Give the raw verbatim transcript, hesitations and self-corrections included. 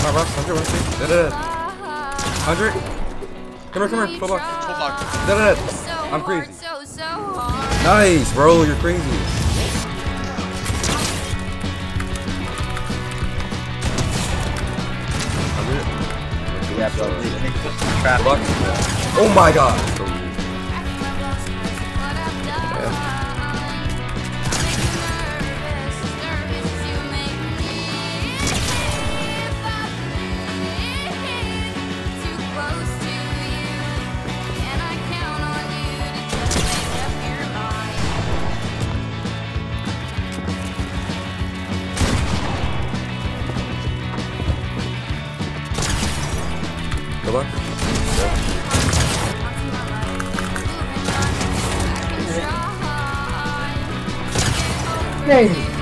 Come on, Ross. one hundred, one hundred. Dead, dead, dead. one hundred. Come here, come here. Full block. Full block. Dead, dead, dead. I'm crazy. Nice, bro. You're crazy. Yeah, bro. Full block. Oh my god. Yeah. Good luck. Hey.